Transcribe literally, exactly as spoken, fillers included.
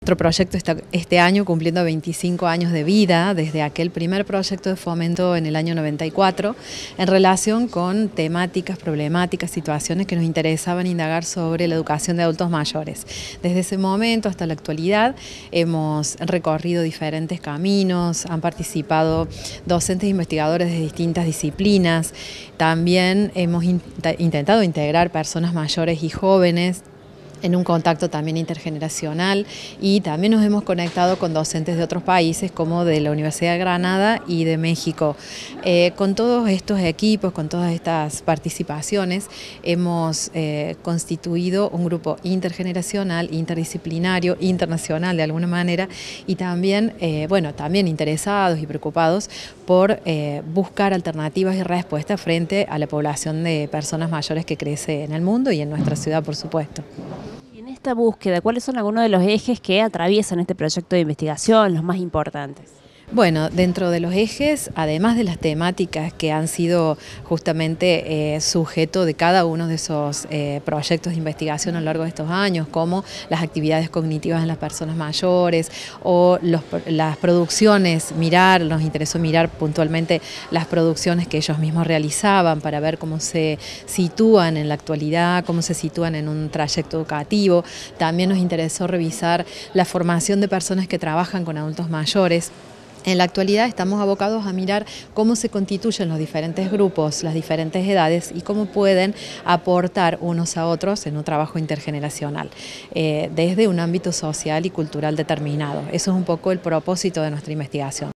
Nuestro proyecto está este año cumpliendo veinticinco años de vida, desde aquel primer proyecto de fomento en el año noventa y cuatro, en relación con temáticas, problemáticas, situaciones que nos interesaban indagar sobre la educación de adultos mayores. Desde ese momento hasta la actualidad hemos recorrido diferentes caminos, han participado docentes e investigadores de distintas disciplinas, también hemos intentado integrar personas mayores y jóvenes en un contacto también intergeneracional, y también nos hemos conectado con docentes de otros países como de la Universidad de Granada y de México. Eh, con todos estos equipos, con todas estas participaciones, hemos eh, constituido un grupo intergeneracional, interdisciplinario, internacional de alguna manera, y también, eh, bueno, también interesados y preocupados por eh, buscar alternativas y respuestas frente a la población de personas mayores que crece en el mundo y en nuestra ciudad, por supuesto. En esta búsqueda, ¿cuáles son algunos de los ejes que atraviesan este proyecto de investigación, los más importantes? Bueno, dentro de los ejes, además de las temáticas que han sido justamente eh, sujeto de cada uno de esos eh, proyectos de investigación a lo largo de estos años, como las actividades cognitivas en las personas mayores o los, las producciones, mirar, nos interesó mirar puntualmente las producciones que ellos mismos realizaban para ver cómo se sitúan en la actualidad, cómo se sitúan en un trayecto educativo. También nos interesó revisar la formación de personas que trabajan con adultos mayores. En la actualidad estamos abocados a mirar cómo se constituyen los diferentes grupos, las diferentes edades y cómo pueden aportar unos a otros en un trabajo intergeneracional, eh, desde un ámbito social y cultural determinado. Eso es un poco el propósito de nuestra investigación.